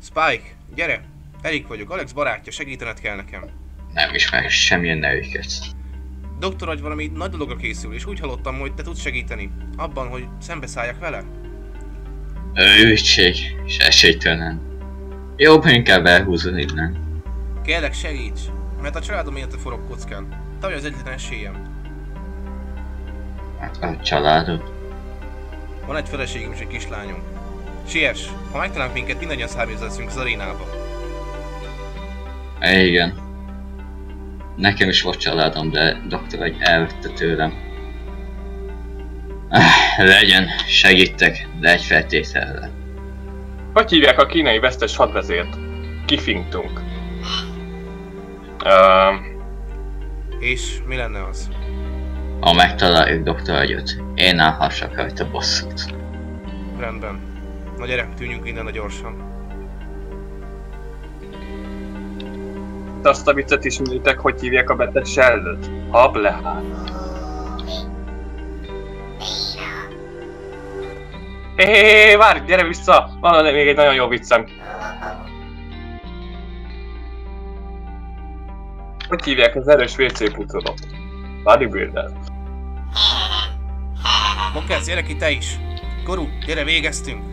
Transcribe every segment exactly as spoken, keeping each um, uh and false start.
Spike, gyere! Erik vagyok, Alex barátja, segítened kell nekem. Nem ismerek semmilyen nevüket. Doktor agy valami nagy dologra készül, és úgy hallottam, hogy te tudsz segíteni. Abban, hogy szembeszálljak vele? Őrültség, és esélytelen. Jobb, inkább elhúzod innen. Kérlek, segíts! Mert a családom élete forog kockán. Te vagy az egyetlen esélyem. Hát a családod. Van egy feleségem és egy kislányom. Siess! Ha megtalálunk minket, mindannyian szárnyazza leszünk az arénába. Igen. Nekem is volt családom, de doktor egy elvette tőlem. Legyen, segítek, de egy feltétellel. Hogy hívják a kínai vesztes hadvezért? Kifingtunk. Uh... És mi lenne az? Ha megtaláljuk doktor agyot, én állhassak rajta bosszút. Rendben. Na gyere, tűnjünk innen a gyorsan. De azt a viccet ismeritek, hogy hívják a beteg sellőt? Hablehán. Hé, hé, hé, várj, gyere vissza! Van még egy nagyon jó viccem. Hogy hívják az erős vé cé pucolót? Bodybuilder. Mokesz, gyere ki te is! Koru, gyere, végeztünk!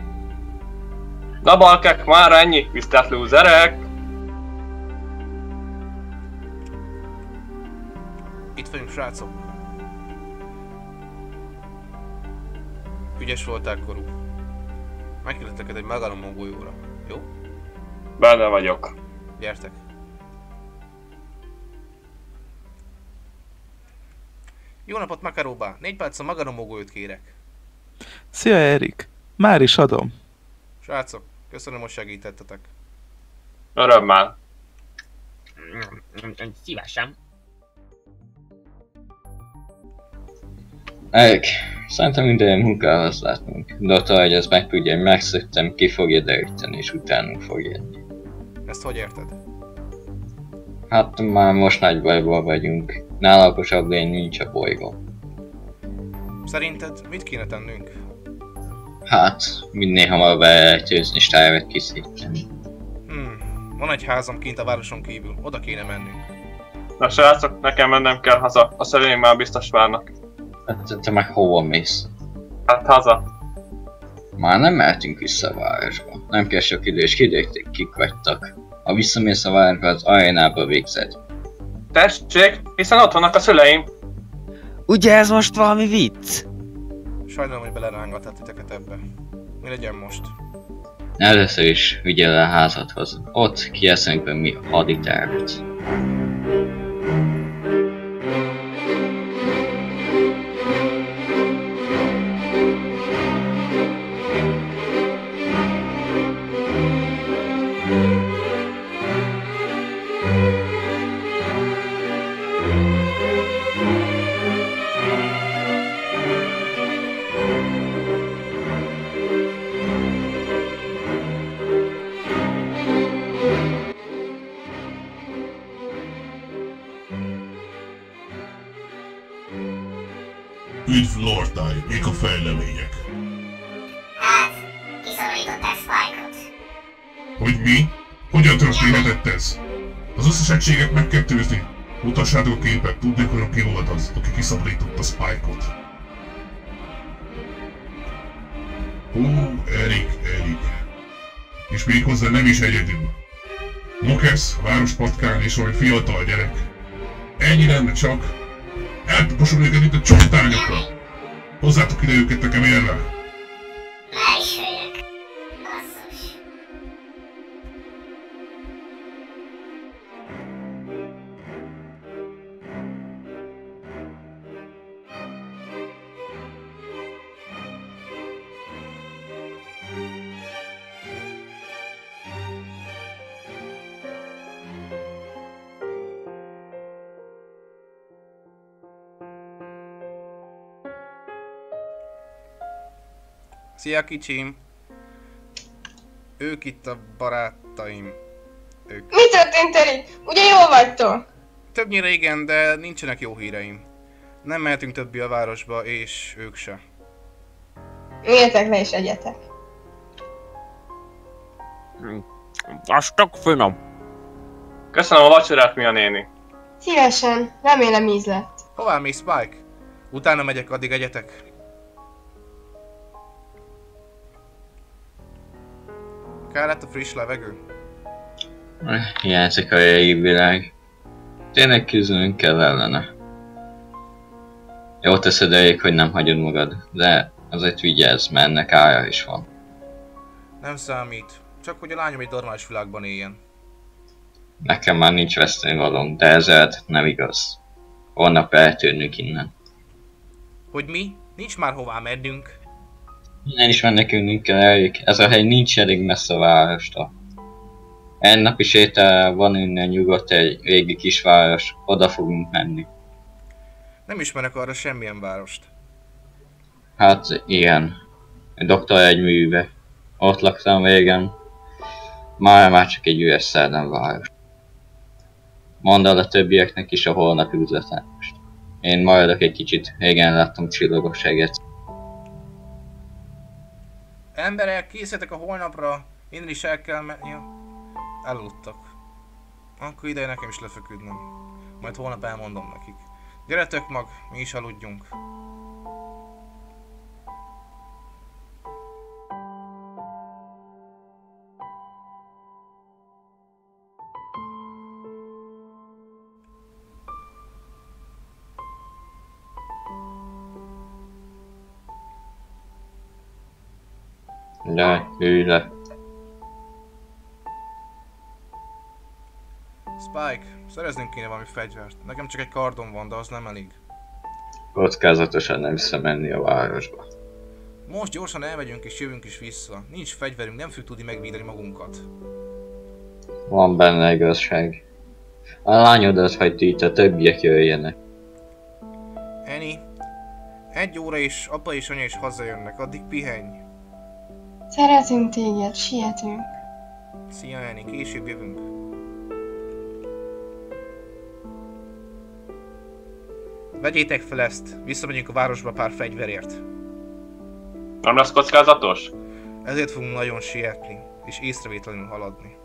Na balkák, már ennyi, tisztelt lúzerek! Itt vagyunk, srácok. Ügyes voltál, Koru. Megkérdetek neked egy megalomó golyóra, jó? Benne vagyok. Gyertek. Jó napot, Makaróba! Négy perc a magaromó golyót kérek. Szia, Erik! Már is adom. Srácok, köszönöm, hogy segítettetek. Örömmel. Szívesen. Erik, szerintem minden munkához látnunk. doktor agy az meg tudja, hogy megszöktem, ki fogja deríteni, és utánunk fog jönni. Ezt hogy érted? Hát már most nagy bajból vagyunk. Nála okosabb lény nincs a bolygón. Szerinted mit kéne tennünk? Hát, minél hamarabb elrejtőzni és táját kiszíteni. Hmm, van egy házam kint a városon kívül, oda kéne mennünk. Na srácok, nekem mennem kell haza, a szüleim már biztos várnak. Hát te meg hova mész? Hát haza. Már nem mehetünk vissza a városba. Nem kell sok idő, és kiderülték, kik vagytok. Ha visszamész a városba, az arénába végzed. Tessék, hiszen ott vannak a szüleim. Ugye ez most valami vicc? Sajnálom, hogy belerángattál titeket ebbe. Mi legyen most? Először is vigyél a házadhoz. Ott kieszünk be mi a haditervet. Üdv Lordtáj, mik a fejlemények? Hát, kiszabadították Spike-ot. Hogy mi? Hogyan történhetett ez? Az összes egységet meg kell tőzni. Mutassátok a képet, tudni akarok, ki volt az, aki kiszabadította Spike-ot. Hú, Erik, Erik. És méghozzá nem is egyedül. Mokesz, várospatkán és olyan fiatal gyerek. Ennyi lenne csak. Eltaposom őket itt a csomtányokra! Hozzátok ide őket nekem érve! Le is hőjök. Basszus. Szia, kicsim! Ők itt a barátaim. Ők. Mi történt, Erik? Ugye jól vagytok? Többnyire igen, de nincsenek jó híreim. Nem mehetünk többé a városba, és ők se. Üljetek le és egyetek. Vastag finom. Köszönöm a vacsorát, mi a néni. Szívesen, remélem íz lett. Hová mész, Spike? Utána megyek, addig egyetek. Kellett a friss levegő? Hiányzik a régi világ. Tényleg küzdenünk kell ellene. Jó teszed elég, hogy nem hagyod magad, de azért vigyázz, mert ennek ára is van. Nem számít. Csak hogy a lányom egy normális világban éljen. Nekem már nincs vesztenivalóm, de ez el nem igaz. Holnap eltűnünk innen. Hogy mi? Nincs már hová mennünk. Innen is menekülnünk kell, Erik. Ez a hely nincs elég messze a várostól. Egy napi sétál van innen nyugodt egy régi kisváros, oda fogunk menni. Nem ismerek arra semmilyen várost. Hát igen. Doktor egy műve. Ott laktam régen. Már már csak egy üres szerdán város. Mondd el a többieknek is a holnapi üzletást. Én maradok egy kicsit, régen láttam csillagos eget. Emberek, készítek a holnapra. Innen is el kell menni. Ja. Elaludtak. Akkor ideje nekem is lefeküdnöm. Majd holnap elmondom nekik. Gyertek mag, mi is aludjunk. De, ülj le. Spike, szereznünk kéne valami fegyvert. Nekem csak egy kardom van, de az nem elég. Kockázatosan nem visszamenni a városba. Most gyorsan elmegyünk és jövünk is vissza. Nincs fegyverünk, nem fogjuk tudni megvédeni magunkat. Van benne igazság. A lányodat hagyt itt, a többiek jöjjenek. Eni, egy óra és apa és anya is hazajönnek, addig pihenj. Szeretünk téged, sietünk. Szia Eni, később jövünk. Vegyétek fel ezt, visszamegyünk a városba pár fegyverért. Nem lesz kockázatos? Ezért fogunk nagyon sietni, és észrevétlenül haladni.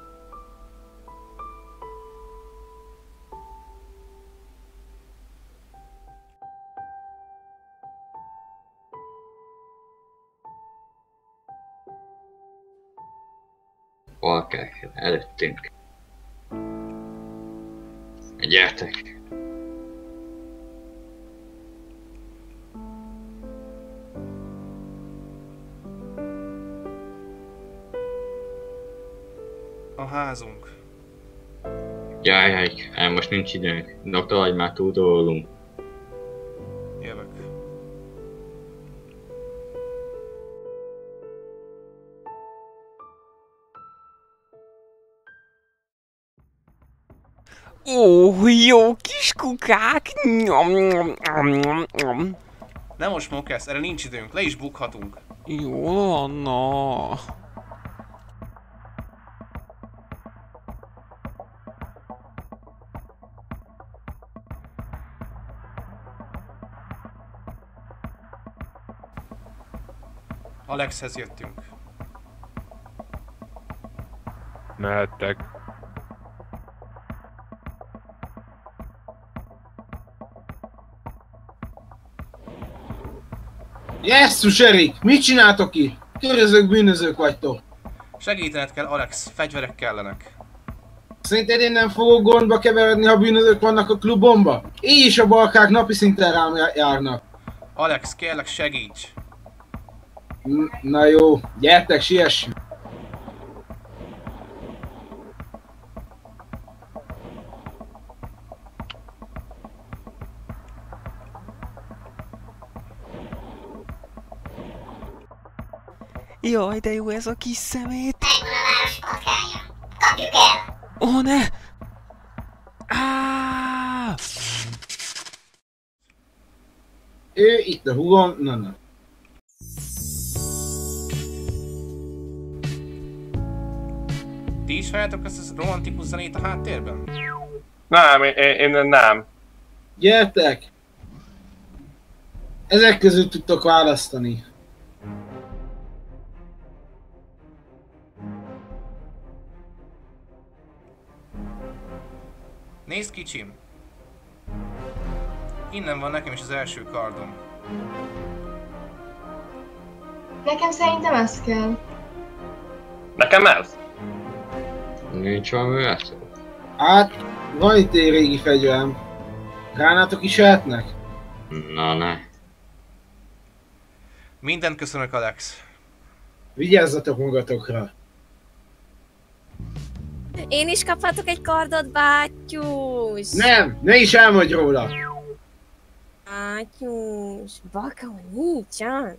Valkák, előttünk. Gyertek! A házunk. Jaj, jaj, most nincs időnk. Doktor, vagy már túl rólunk. Jövök. Ó, jó kis kukák! Nyom, nyom, nyom, nyom. Nem most Mokesz, erre nincs időnk, le is bukhatunk. Jó van, na. Alexhez jöttünk. Mehettek. Jesszus, Erik! Mit csináltok itt? Körözök bűnözők vagytok. Segítened kell, Alex, fegyverek kellenek. Szerinted én nem fogok gondba keveredni, ha bűnözők vannak a klubomba? Így is a balkák napi szinten rám járnak. Alex, kérlek segíts! Na jó, gyertek, siessünk! Jaj, de jó ez a kis szemét. Megvan a város patkánja. Kapjuk el! Ó, ne! Áááá! Ő itt a húgom, na na. Ti is halljátok ezt a romantikus zenét a háttérben? Nem, én, én nem. Gyertek! Ezek közül tudtok választani. Nézd, kicsim! Innen van nekem is az első kardom. Nekem szerintem ez kell. Nekem ez? Nincs valami vesző? Hát, van itt egy régi fegyverem. Gránátok is lehetnek? Na ne. Mindent köszönök, Alex. Vigyázzatok magatokra. Én is kaphatok egy kardot, bátyus! Nem, ne is álmodj róla! Bátyus, baka nincsen.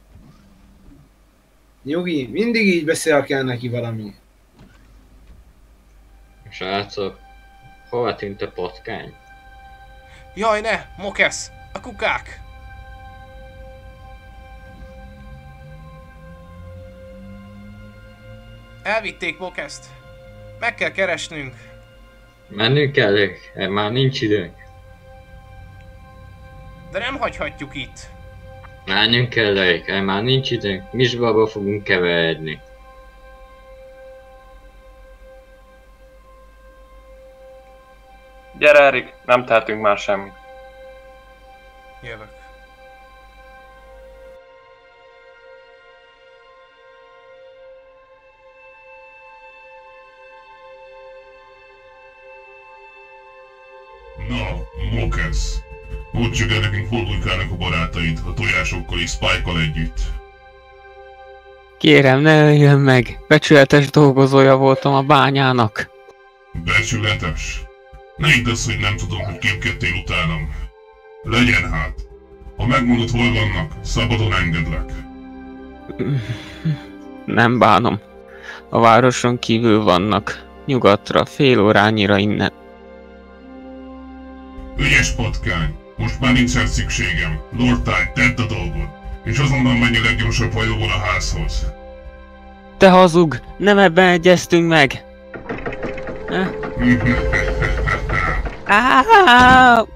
Nyugi, mindig így beszél kell neki valami. Srácok, hova tűnt a patkány? Jaj, ne! Mokesz! A kukák! Elvitték Mokeszt! Meg kell keresnünk! Mennünk kell, már nincs időnk. De nem hagyhatjuk itt! Menjünk kell, Erik, már nincs időnk, misbaba fogunk keveredni. Gyere, Erik, nem tehetünk már semmit. Jövök. Na, Mokesz. Mondd csak el nekünk, hol bujkálnak a barátaid, a tojásokkal és Spike-kal együtt. Kérem, ne öljön meg! Becsületes dolgozója voltam a bányának. Becsületes? Ne hidd azt, hogy nem tudom, hogy képkedtél utánam. Legyen hát. Ha megmondod, hol vannak, szabadon engedlek. Nem bánom. A városon kívül vannak. Nyugatra, fél órányira innen. Ügyes patkány. Most már nincsen szükségem. Lord Tide, tedd a dolgod. És azonnal menj a leggyorsabb hajóval a házhoz. Te hazug! Nem ebben egyeztünk meg! Áááá!